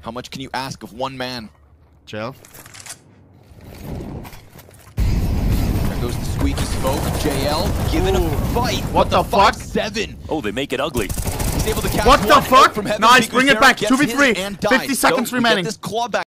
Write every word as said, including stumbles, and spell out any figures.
How much can you ask of one man? Jail. There goes the squeaky smoke. J L giving Ooh. a fight. What the fuck? Seven. Oh, they make it ugly. He's able to catch What the one fuck? from heaven Nice, because bring it Zero back. gets two v his three. and dies. fifty seconds Go, we remaining. Get this claw back.